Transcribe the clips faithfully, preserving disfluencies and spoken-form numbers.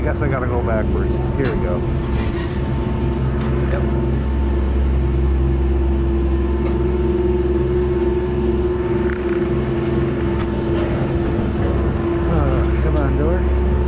I guess I gotta go backwards. Here we go. Yep. Uh, come on, door.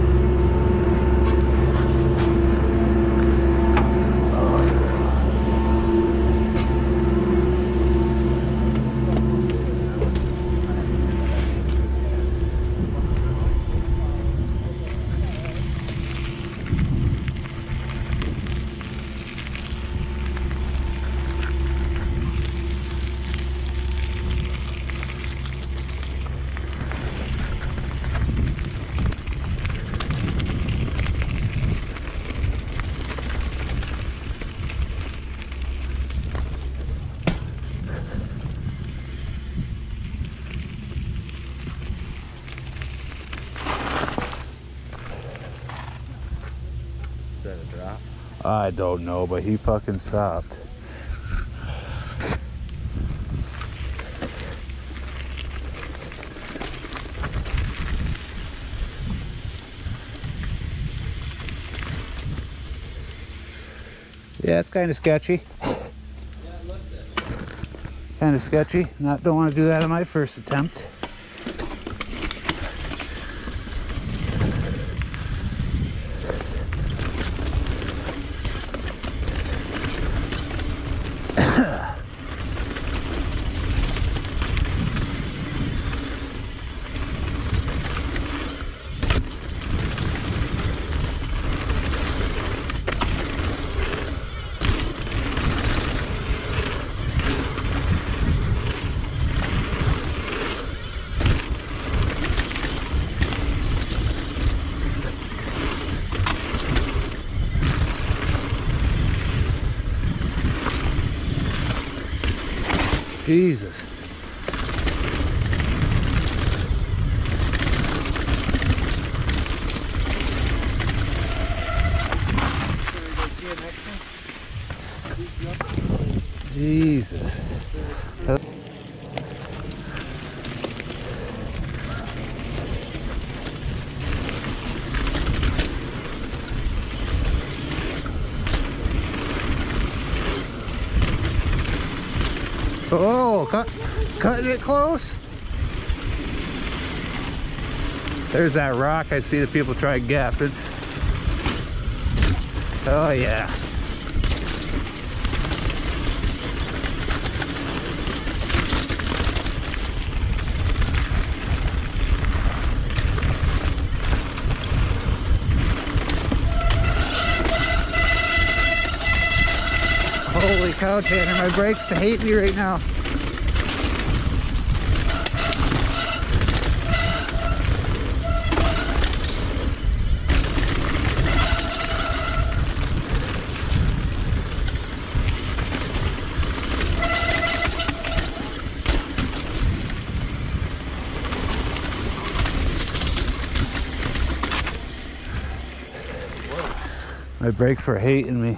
Is that a drop? I don't know, but he fucking stopped. Yeah, it's kind of sketchy. Yeah, it looks it. Kind of sketchy. Not don't want to do that on my first attempt. Jesus. Jesus. Oh, cut, cutting it close. There's that rock. I see the people try gapping. Oh yeah. Holy cow, Tanner, my brakes hate me right now. My brakes were hating me.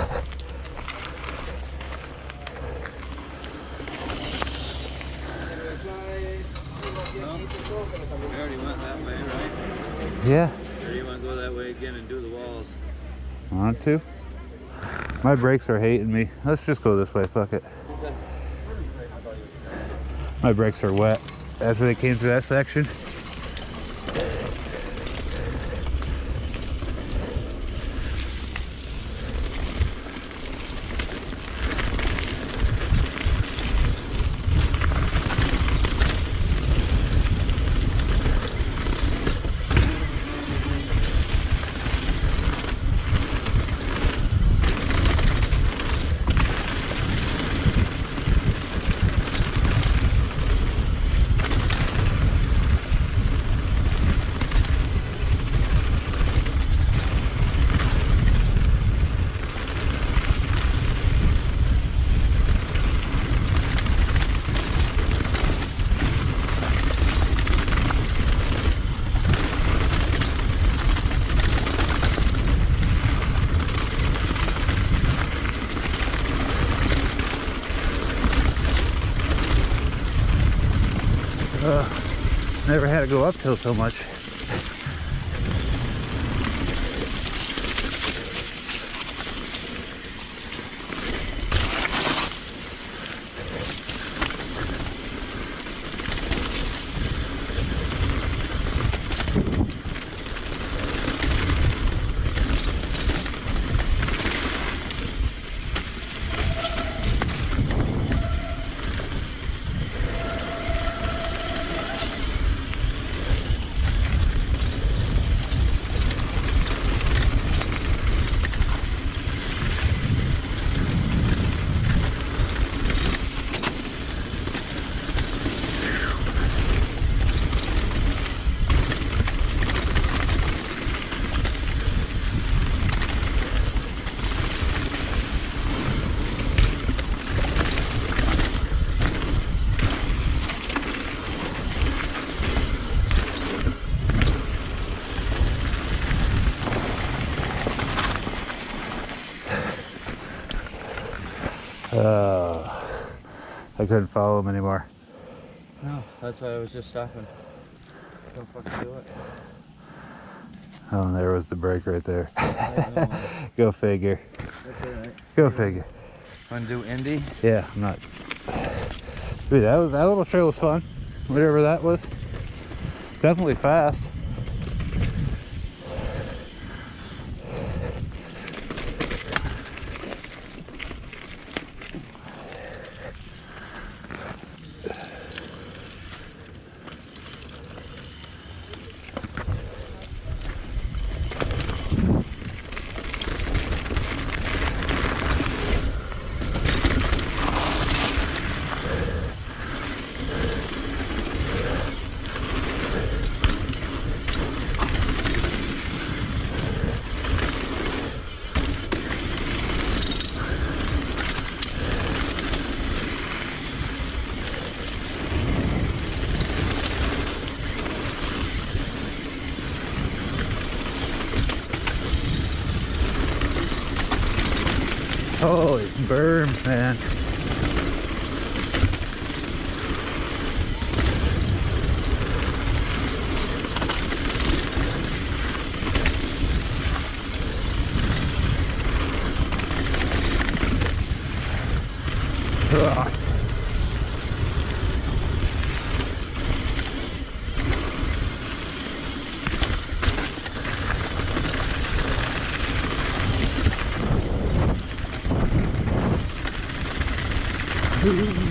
We already went that way, right? Yeah. Or do you want to go that way again and do the walls? Want to? My brakes are hating me. Let's just go this way, fuck it. My brakes are wet after they came through that section. Uh, never had to go uphill so much. Uh, I couldn't follow him anymore. No, that's why I was just stopping. Don't fucking do it. Oh, and there was the brake right there. I know. Go figure. That's alright. Go figure. Want to do Indy? Yeah, I'm not. Dude, that, was, that little trail was fun. Whatever that was. Definitely fast. Holy berm, man. Ugh. Ooh.